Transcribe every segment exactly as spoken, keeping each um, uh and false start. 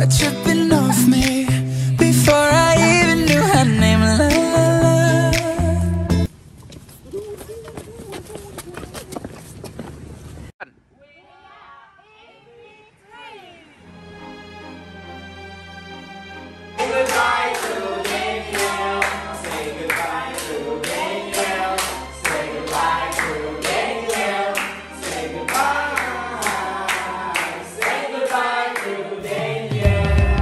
start tripping off me before I even knew her name. La, la, la. Goodbye to Danielle. Say goodbye to Danielle. Say goodbye to Danielle. Say goodbye. Say goodbye to Danielle.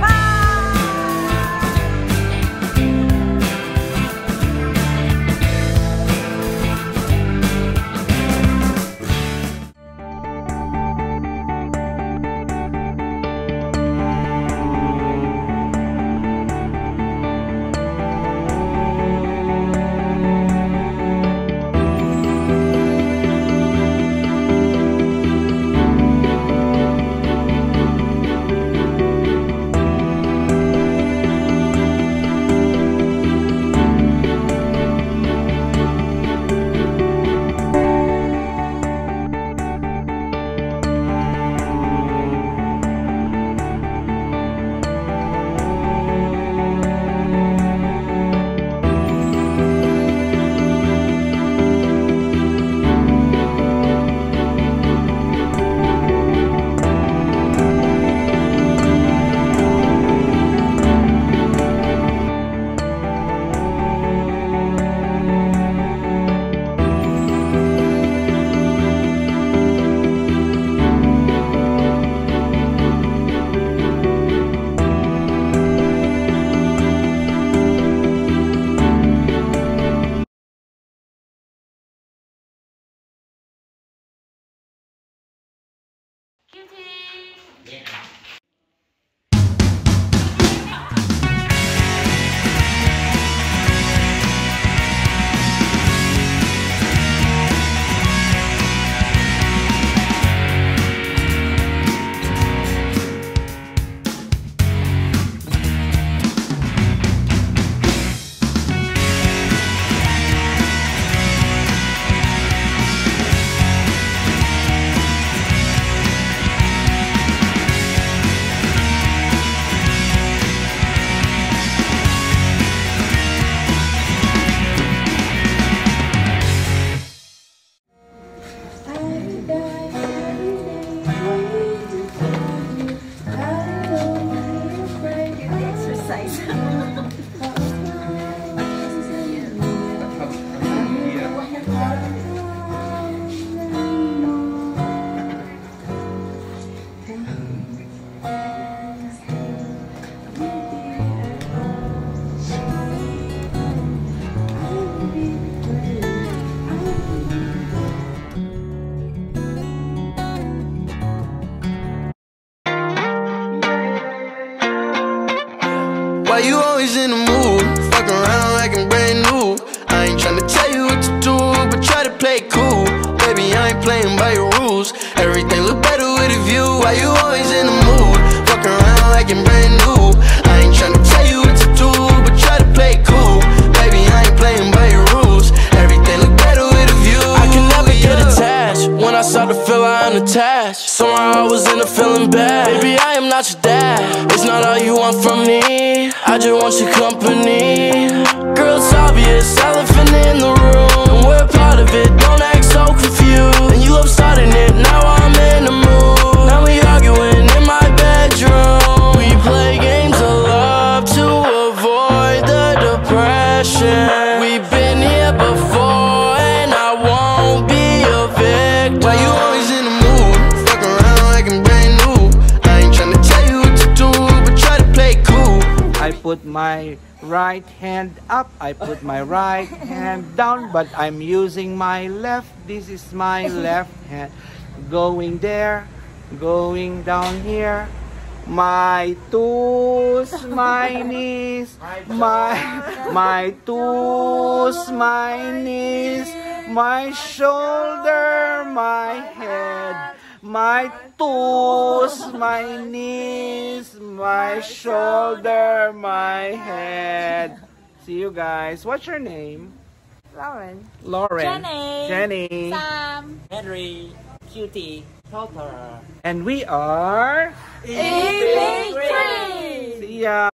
Why you always in the mood? Fuck around like I'm brand new. I ain't tryna tell you what to do, but try to play it cool. Baby, I ain't playing by your rules. Everything look better with a view. Why you always in the mood? Fuck around like I'm brand new. I ain't tryna tell you what to do, but try to play it cool. Baby, I ain't playing by your rules. Everything look better with a view. I can never get attached. When I start to feel I unattached, somehow I was in a feeling bad. Baby, I am not your dad. It's not all you want from me. I just want your company. Girl, it's obvious, elephant in the room, and we're part of it, don't act so confused. And you love starting it, now I'm in the mood. Now we arguing in my bedroom. We play games of love to avoid the depression. We've been here before, and I won't be a victim. Why you always in the mood? Fuck around like I'm brand new. I ain't tryna tell you what to do, but try to play it cool. I put my right hand up, I put my right hand down, but I'm using my left. This is my left hand. Going there, going down here. My toes, my knees, my my toes, my knees, my shoulder, my head. My toes, my knees, my shoulder, my head. See you guys. What's your name? Lauren. Lauren. Jenny. Jenny. Sam. Henry. Cutie. Total. And we are E B three. ya.